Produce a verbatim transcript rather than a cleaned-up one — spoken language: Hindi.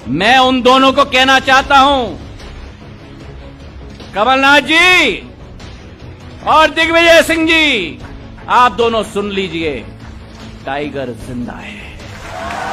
मैं उन दोनों को कहना चाहता हूं, कमलनाथ जी और दिग्विजय सिंह जी, आप दोनों सुन लीजिए, टाइगर जिंदा है।